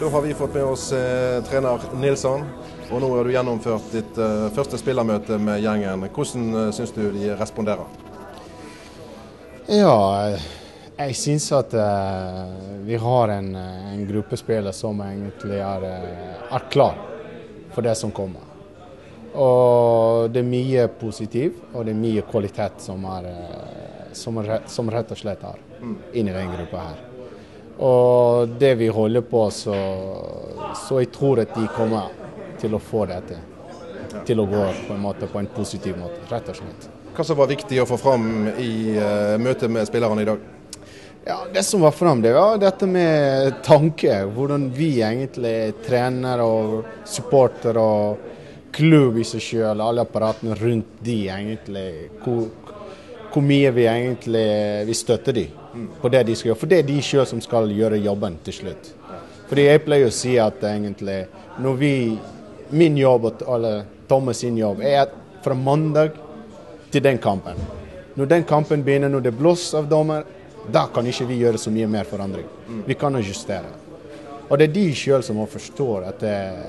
Da har vi fått med oss trener Nilsson, og nå har du gjennomført ditt første spillermøte med gjengen. Hvordan synes du de responderer? Ja, jeg synes at vi har en gruppespiller som egentlig er klar for det som kommer. Og det er mye positivt, og det er mye kvalitet som rett og slett er inni den gruppa her. Og det vi holder på, så jeg tror at de kommer til å få dette, til å gå på en positiv måte, rett og slett. Hva som var viktig å få fram i møte med spillerne i dag? Ja, det som var fram, det var dette med tanke, hvordan vi egentlig trener og supporter og klubb i seg selv, alle apparatene rundt de egentlig, hvor mye vi egentlig vi støtter de på det de skal gjøre. For det er de selv som skal gjøre jobben til slutt. Fordi jeg pleier å si at egentlig, når min jobb eller Thomas sin jobb er fra mandag til den kampen. Når den kampen begynner, når det blås av dommer, da kan ikke vi gjøre så mye mer forandring. Vi kan justere. Og det er de selv som må forstå at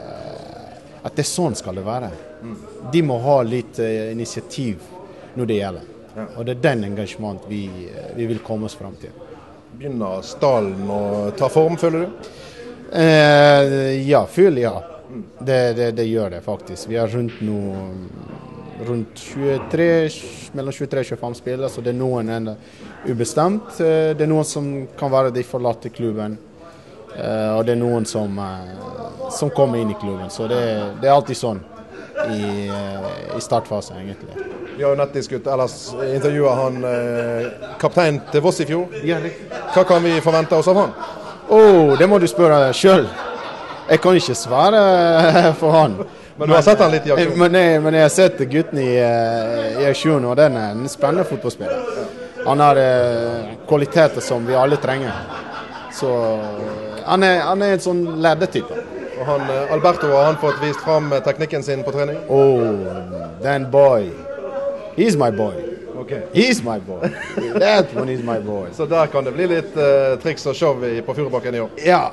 det sånn skal det være. De må ha litt initiativ når det gjelder. Og det er den engasjement vi vil komme oss frem til. Begynner stallen å ta form, føler du? Ja, føler ja. Det gjør det faktisk. Vi har rundt mellom 23 og 25 spillere, så det er noen ubestemt. Det er noen som kan være de forlatte klubben, og det er noen som kommer inn i klubben. Så det er alltid sånn i startfasen egentlig. Vi har jo intervjuet han kaptein til Voss i fjor. Ja, Hva kan vi forvente oss av han? Det må du spørre selv. Jeg kan ikke svare for han. Men du har sett han litt i aksjon? Men jeg har sett gutten i aksjon, og den er en spennende fotballspiller. Han har kvaliteter som vi alle trenger. Så han er en sånn ledertype. Og Alberto, har han fått vist fram teknikken sin på trening? Den boy. He's my boy. Okay. He's my boy. That one is my boy. Så der kan det bli litt triks og show på Furubakken i år? Ja,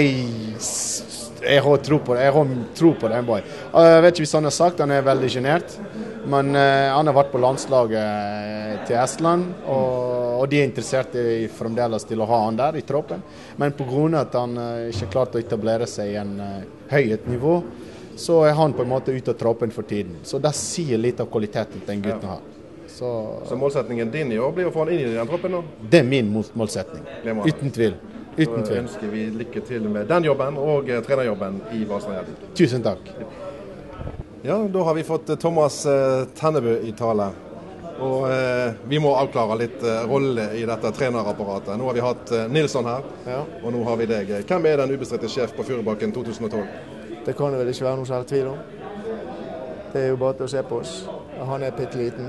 jeg har tro på det. Jeg har tro på den boy. Jeg vet ikke hvis han har sagt, han er veldig genert. Men han har vært på landslaget til Estland, og de er interessert fremdeles til å ha han der i troppen. Men på grunn av at han ikke klart å etablere seg i en høyt nivå, så er han på en måte ute av troppen for tiden. Så det sier litt av kvaliteten den gutten har. Så målsetningen din i år blir å få han inn i den troppen nå? Det er min målsetning. Uten tvil. Så ønsker vi lykke til med den jobben og trenerjobben i Valsland. Tusen takk. Ja, da har vi fått Thomas Tennebø i tale. Og vi må avklare litt rolle i dette trenerapparatet. Nå har vi hatt Nilsson her, og nå har vi deg. Hvem er den ubestridte sjef på Furubakken 2012? Det kan det vel ikke være noe særlig tvil om. Det er jo bare til å se på oss. Han er bitte liten.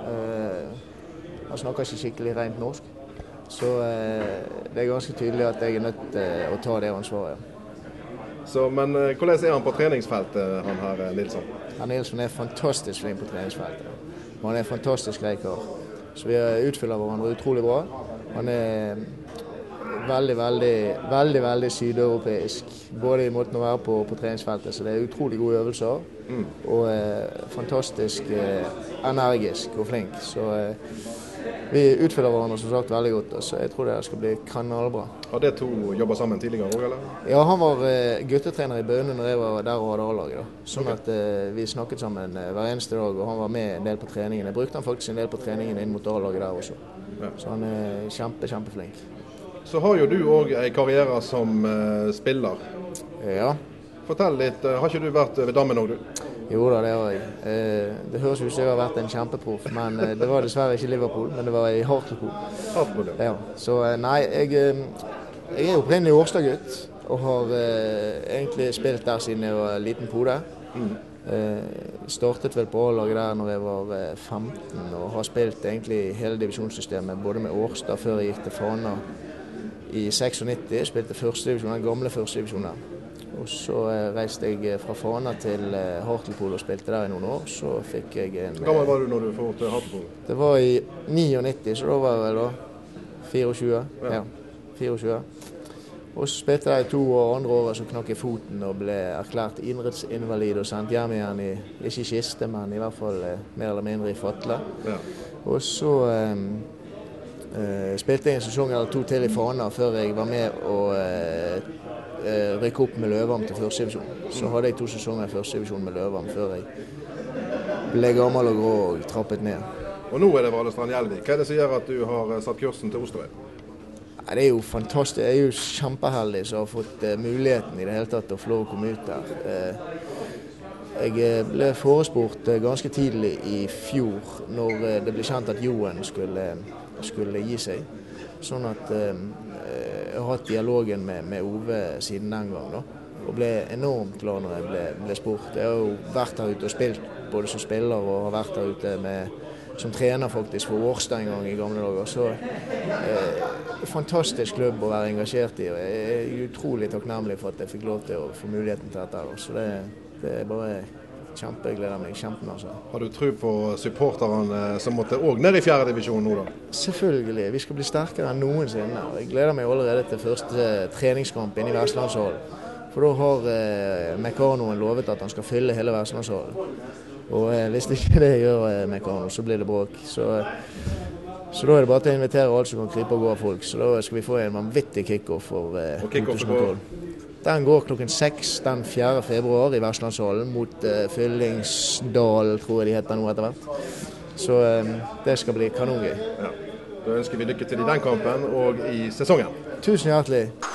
Han snakker ikke skikkelig rent norsk. Så det er ganske tydelig at jeg er nødt til å ta det ansvaret. Men hvordan er han på treningsfeltet, han her Nilsson? Nilsson er fantastisk flink på treningsfeltet. Han er en fantastisk grei kar. Så vi utfyller hverandre utrolig bra. Han er veldig sydeuropeisk. Både i måten å være på treningsfeltet, så det er utrolig gode øvelser. Og fantastisk energisk og flink. Så vi utfyller hverandre som sagt veldig godt, så jeg tror det skal bli kanalbra. Har det to jobbet sammen tidligere også, eller? Ja, han var guttetrener i Bøne når jeg var der og hadde A-laget. Sånn at vi snakket sammen hver eneste dag, og han var med en del på treningen. Jeg brukte han faktisk en del på treningen inn mot A-laget der også. Så han er kjempeflink. Så har jo du også en karriere som spiller. Ja. Fortell litt, har ikke du vært ved Dammen også, du? Jo da, det har jeg. Det høres ut som jeg har vært en kjempeproff, men det var dessverre ikke Liverpool, men det var i Hartlepool. Hartlepool, ja. Så nei, jeg er opprinnelig Årstad-gutt, og har egentlig spilt der siden jeg var liten pode. Startet vel på A-laget der når jeg var 15, og har spilt egentlig hele divisjonssystemet, både med Årstad før jeg gikk til Fana i 96, spilte førstedivisjon, den gamle førstedivisjonen. Og så reiste jeg fra Fana til Hartlepool og spilte der i noen år. Så fikk jeg en... Hvor gammel var du når du får til Hartlepool? Det var i 99, så da var jeg vel da 24. Ja, 24. Og så spilte jeg 2 år, andre året så knakk jeg foten og ble erklært idrettsinvalid og sendt hjem igjen i, ikke i kiste, men i hvert fall mer eller mindre i fatle. Ja. Og så spilte jeg en sesong eller 2 til i Fana før jeg var med og rykke opp med Løvam til førstedivisjon. Så hadde jeg 2 sesonger i førstedivisjon med Løvam før jeg ble gammel og grå og trappet ned. Og nå det Valestrand Gjelvik. Hva det som gjør at du har satt kursen til Osterøy? Det jo fantastisk. Jeg jo kjempeheldig som har fått muligheten i det hele tatt til å få lov å komme ut der. Jeg ble forespurt ganske tidlig i fjor når det ble kjent at Joen skulle gi seg. Sånn at jeg har hatt dialogen med Ove siden den gang da, og ble enormt glad når jeg ble spurt. Jeg har jo vært her ute og spilt både som spiller og har vært her ute som trener faktisk for Årstad en gang i gamle dager. Så fantastisk klubb å være engasjert i, og jeg er utrolig takknemlig for at jeg fikk lov til å få muligheten til dette. Så det er bare jeg gleder meg kjempemasse. Har du tro på supporterne som måtte også ned i 4. divisjon nå da? Selvfølgelig, vi skal bli sterkere enn noensinne. Jeg gleder meg allerede til første treningskamp inne i Vestlandshallen. For da har Mekanoen lovet at han skal fylle hele Vestlandshallen. Og hvis ikke det gjør Mekano, så blir det bråk. Så da er det bare til å invitere alt som kan krype og gå av folk. Så da skal vi få en vanvittig kick-off for 2012. Den går klokken 6 den 4. februar i Vestlandshallen mot Fyllingsdal, tror jeg de heter nå etter hvert. Så det skal bli kanongøy. Ja. Da ønsker vi lykke til i den kampen og i sesongen. Tusen hjertelig.